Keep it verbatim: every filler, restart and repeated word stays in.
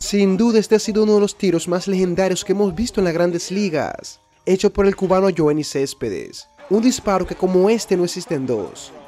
Sin duda este ha sido uno de los tiros más legendarios que hemos visto en las grandes ligas, hecho por el cubano Yoenis Céspedes. Un disparo que como este no existen dos.